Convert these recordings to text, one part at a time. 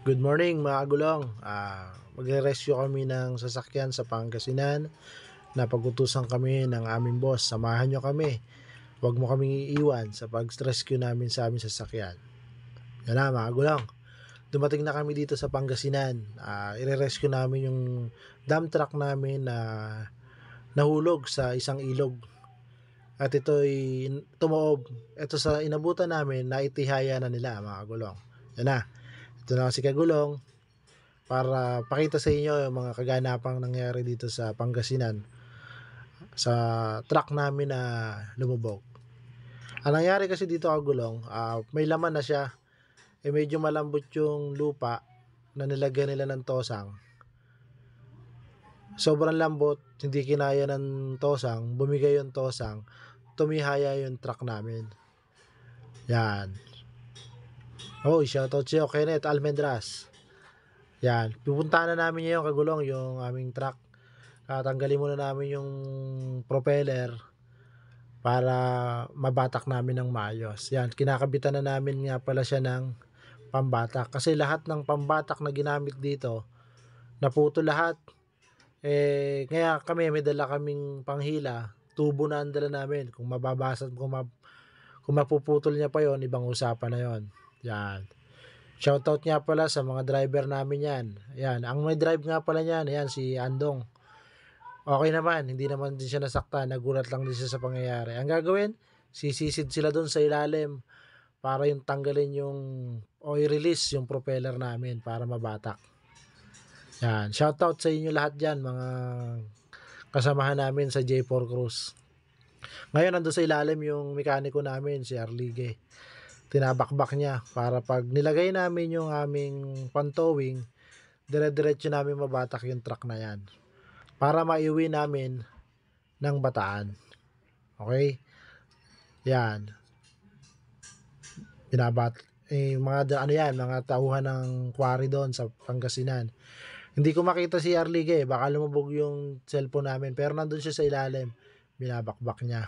Good morning mga kagulong. Magre-rescue kami ng sasakyan sa Pangasinan. Napag-utusan kami ng aming boss. Samahan nyo kami. Huwag mo kaming iiwan sa pag-rescue namin sa aming sasakyan. Yan na mga kagulong. Dumating na kami dito sa Pangasinan. I-rescue namin yung dump truck namin na nahulog sa isang ilog. At ito'y tumoob. Ito sa inabutan namin, naitihaya na nila mga kagulong. Yan na. Ito na si Kagulong para pakita sa inyo yung mga kaganapang nangyari dito sa Pangasinan sa truck namin na lumubog. Ang nangyari kasi dito Kagulong, may laman na siya. Medyo malambot yung lupa na nilagyan nila ng tosang. Sobrang lambot, hindi kinaya ng tosang, bumigay yung tosang, tumihaya yung truck namin. Yan. Oh, shoutout sa'yo, Kenneth Almendras. Yan, pupuntahan na namin ngayon Kagulong yung aming truck. Tanggalin muna namin yung propeller para mabatak namin ng maayos. Yan, kinakabitan na namin nga pala siya ng pambatak. Kasi lahat ng pambatak na ginamit dito, naputo lahat. Kaya kami, may dala kaming panghila. Tubo na ang dala namin. Kung mababasag, kung mapuputol niya pa yon, ibang usapan na yon. Yan. Shoutout nga pala sa mga driver namin yan. Yan. Ang may drive nga pala niyan, yan, si Andong. Okay naman, hindi naman din siya nasaktan. Nagulat lang din siya sa pangyayari. Ang gagawin, sisisid sila doon sa ilalim para yung tanggalin yung o i-release yung propeller namin para mabatak. Yan. Shoutout sa inyo lahat dyan, mga kasamahan namin sa J4 Cruise. Ngayon, nandun sa ilalim yung mekaniko namin, si Arlige. Tinabakbak niya para pag nilagay namin yung aming pantowing, dire-diretso namin mabatak yung truck na yan para maiuwi namin ng Bataan. Okay? Yan. Mga tauhan ng quarry doon sa Pangasinan. Hindi ko makita si Arlige, baka lumubog yung cellphone namin, pero nandun siya sa ilalim. Binabakbak niya.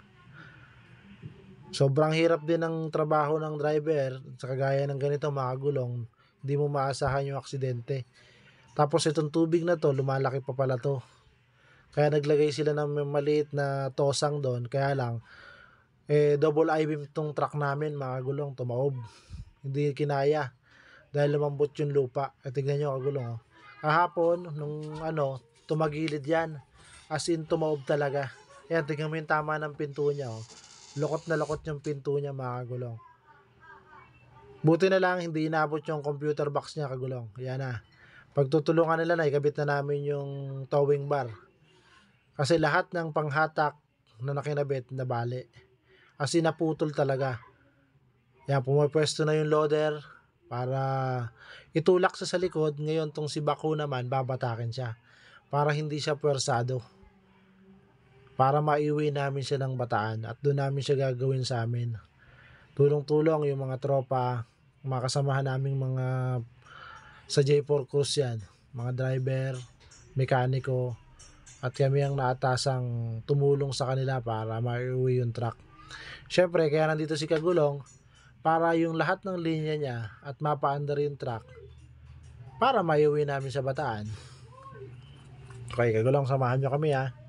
Sobrang hirap din ng trabaho ng driver sa kagaya ng ganito mga kagulong. Hindi mo maasahan yung aksidente. Tapos itong tubig na to, lumalaki pa pala to. Kaya naglagay sila ng maliit na tosang doon. Kaya lang, double I-beam tong truck namin mga kagulong, tumaob. Hindi kinaya. Dahil lumambot yung lupa. Tignan nyo kagulong. Kahapon, tumagilid yan. As in, tumaob talaga. Yan, tignan mo yung tama ng pinto niya. Lokot na lokot yung pinto niya mga kagulong. Buti na lang hindi inabot yung computer box niya kagulong. Yan na. Pagtutulungan nila na ikabit na namin yung towing bar. Kasi lahat ng panghatak na nakinabit na bali. As in naputol talaga. Yan, pumapwesto na yung loader para itulak sa likod. Ngayon tong si Baku naman babatakin siya para hindi siya pwersado. Para maiuwi namin siya ng Bataan at doon namin siya gagawin sa amin. Tulong-tulong yung mga tropa, mga kasamahan naming mga sa J4 Cruise yan, mga driver, mekaniko, at kami ang naatasang tumulong sa kanila para maiuwi yung truck. Syempre, kaya nandito si Kagulong para yung lahat ng linya niya at mapaandar yung truck para maiuwi namin sa Bataan. Okay, Kagulong, samahan nyo kami ha.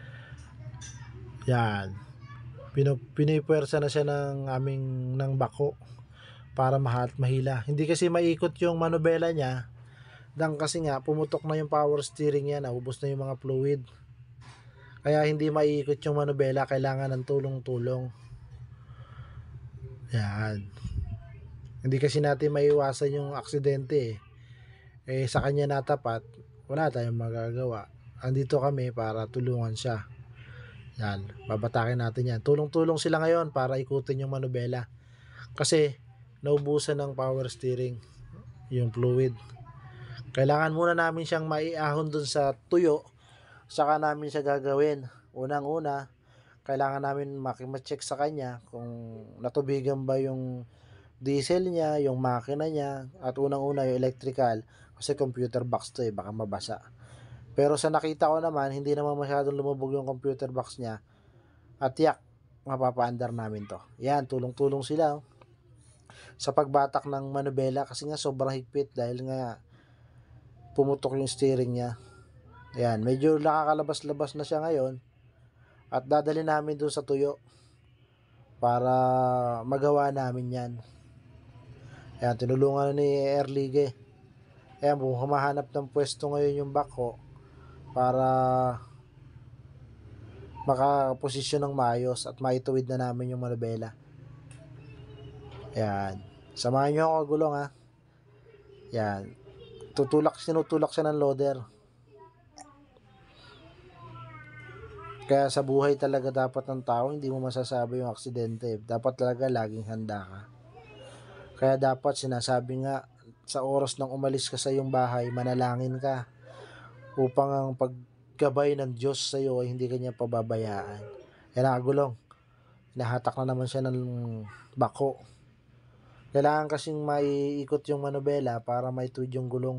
Yan. Pinipwersa na siya ng bako para mahila. Hindi kasi maikot yung manubela niya. Dang kasi nga pumutok na yung power steering niya, naubos na yung mga fluid. Kaya hindi maikot yung manubela, kailangan ng tulong-tulong. Yan. Hindi kasi natin maiwasan yung aksidente sa kanya natapat, wala tayong magagawa. Andito kami para tulungan siya. Yan, babatakin natin yan. Tulong-tulong sila ngayon para ikutin yung manubela. Kasi naubusan ng power steering yung fluid. Kailangan muna namin siyang maiahon dun sa tuyo, saka namin siya gagawin. Unang-una, kailangan namin ma-check sa kanya kung natubigan ba yung diesel niya, yung makina niya, at unang-una yung electrical. Kasi computer box to baka mabasa. Pero sa nakita ko naman, hindi naman masyadong lumubog yung computer box niya. At yak, mapapaandar namin to. Yan, tulong-tulong sila. sa pagbatak ng manubela kasi nga sobrang higpit dahil nga pumutok yung steering niya. Ayan, medyo nakakalabas-labas na siya ngayon at dadali namin doon sa tuyo para magawa namin yan. Ayan, tinulungan ni Erlige. Ayan, humahanap ng pwesto ngayon yung backhoe para makaposisyon ng maayos at maituwid na namin yung manubela. Ayan, samahan nyo ako kagulong ha. Ayan, sinutulak siya ng loader. Kaya sa buhay talaga dapat ng tao, hindi mo masasabi yung aksidente. Dapat talaga laging handa ka. Kaya dapat sinasabi nga, sa oras ng umalis ka sa iyong bahay, manalangin ka upang ang paggabay ng Diyos sa iyo ay hindi kanya pababayaan. Yan ang kagulong. Nahatak na naman siya ng bako. Kailangan kasing maiikot yung manubela para maituwid yung gulong.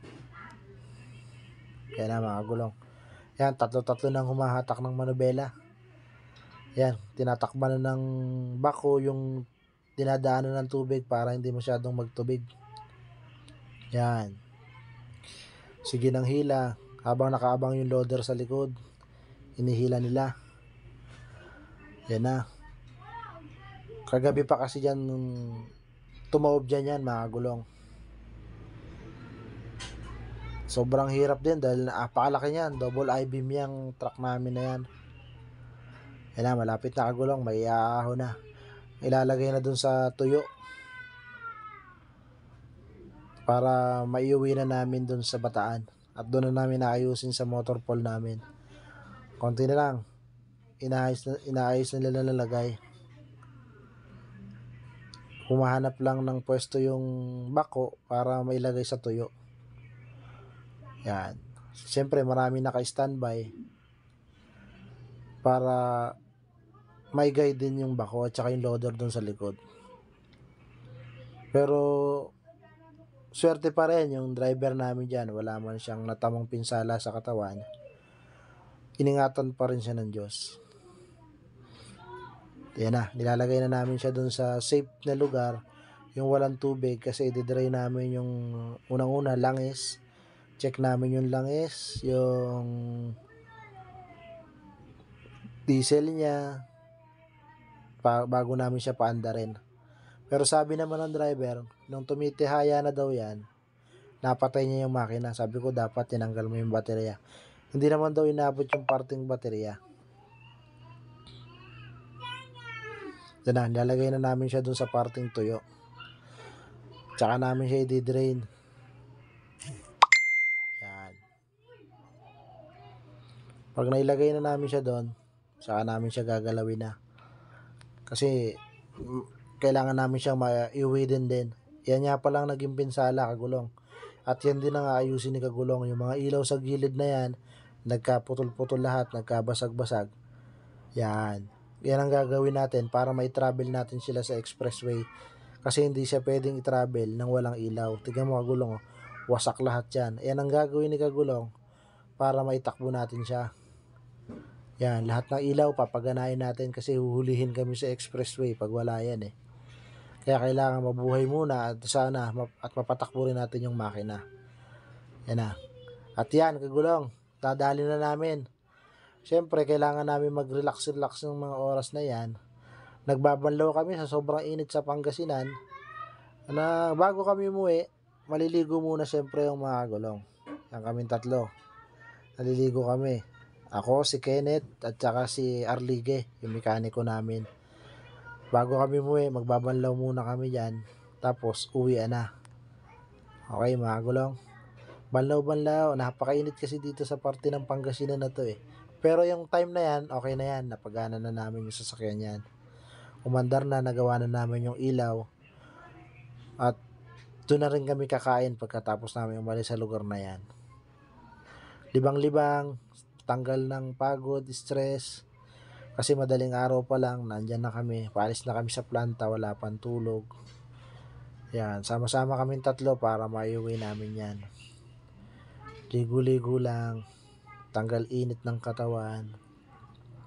Yan na mga gulong. Yan, tatlo-tatlo nang humahatak ng manubela. Yan, tinatakban na ng bako yung dinadaanan ng tubig para hindi masyadong magtubig. Yan. Sige ng hila. Habang nakaabang yung loader sa likod, inihila nila. Yan na. Kagabi pa kasi dyan, tumaob dyan yan mga gulong. Sobrang hirap din dahil napakalaki niyan. Double I-beam yung truck namin na yan. Yan na, malapit na kagulong. May iaahon na. Ilalagay na dun sa tuyo para maiuwi na namin dun sa Bataan. At doon na namin naayusin sa motor pool namin. Konti na lang. Inaayos na nila nalagay. Humahanap lang ng pwesto yung bako para mailagay sa tuyo. Yan. Siyempre marami naka-standby para may guide din yung bako at saka yung loader doon sa likod. Pero swerte pa rin yung driver namin dyan. Wala man siyang natamang pinsala sa katawan. Iningatan pa rin siya ng Diyos. Yan na, nilalagay na namin siya doon sa safe na lugar, yung walang tubig kasi i-dry namin yung unang-una langis. Check namin yung langis, yung diesel niya bago namin siya paandarin. Pero sabi naman ng driver, nung tumitihaya na daw yan, napatay niya yung makina. Sabi ko dapat tinanggal mo yung baterya. Hindi naman daw inabot yung parting baterya. Yan na, nilalagay na namin siya dun sa parting tuyo. Tsaka namin siya i-drain. Yan. Pag nailagay na namin siya doon, saka namin siya gagalawin na. Kasi kailangan namin siyang maiuwi din. Yan nga palang naging pinsala kagulong. At yan din ang aayusin ni kagulong. Yung mga ilaw sa gilid na yan, nagkaputol-putol lahat, nagkabasag-basag. Yan. Yan ang gagawin natin para mai-travel natin sila sa expressway. Kasi hindi siya pwedeng i-travel nang walang ilaw. Tignan mo kagulong, oh. Wasak lahat yan. Yan ang gagawin ni kagulong para maitakbo natin siya. Yan, lahat ng ilaw papaganahin natin kasi huhulihin kami sa expressway pag wala yan eh. Kaya kailangan mabuhay muna at sana at mapatakbo rin natin yung makina. Yan na. At yan, kagulong, dadali na namin. Siyempre, kailangan namin mag-relax ng mga oras na yan. Nagbabanlaw kami sa sobrang init sa Pangasinan. Na bago kami umuwi, maliligo muna siyempre yung mga kagulong. Yan kaming tatlo. Naliligo kami. Ako, si Kenneth, at saka si Arlige, yung mekaniko namin. Bago kami umuwi, magbabanlaw muna kami dyan. Tapos, uwi na. Okay, mga kagulong. Banlaw-banlaw. Napakainit kasi dito sa parte ng Pangasinan na to eh. Pero yung time na yan, okay na yan. Napagana na namin yung sasakyan yan. Umandar na, nagawa na namin yung ilaw. At doon na rin kami kakain pagkatapos namin umalis sa lugar na yan. Libang-libang, tanggal ng pagod, stress. Kasi madaling araw pa lang, nandyan na kami. Paalis na kami sa planta, wala pang tulog. Yan, sama-sama kaming tatlo para maiuwi namin yan. Ligo-ligo lang. Tanggal init ng katawan.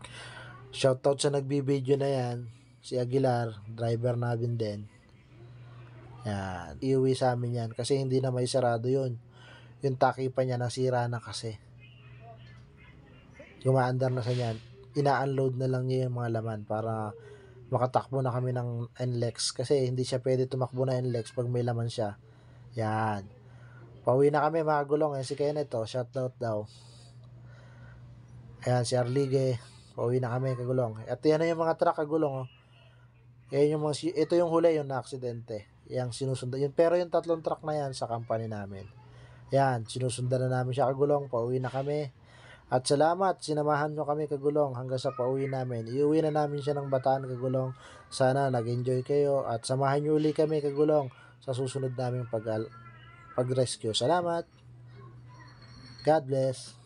Shoutout sa nagbibideo na yan, si Aguilar, driver namin din. Yan, iuwi sa amin yan kasi hindi na may sarado yun. Yung takipan niya nasira na kasi. Gumaandar na sa niyan. Ina-unload na lang niya yung mga laman para makatakbo na kami ng NLEX kasi hindi siya pwede tumakbo na NLEX pag may laman siya. Yan. Pauwi na kami mga gulong. Si Kenneth shoutout daw. Ayan, si Arlige. Pauwi na kami kagulong. At yan na yung mga truck kagulong. Yan yung ito yung huli yung na-aksidente. Yang sinusundan. Pero yung tatlong truck na yan sa company namin. Yan, sinusundan na namin siya kagulong. Pauwi na kami. At salamat, sinamahan nyo kami kagulong hanggang sa pauwi namin. Iuwi na namin siya ng Bataan kagulong. Sana nag-enjoy kayo at samahan nyo uli kami kagulong sa susunod naming pag-rescue. Salamat. God bless.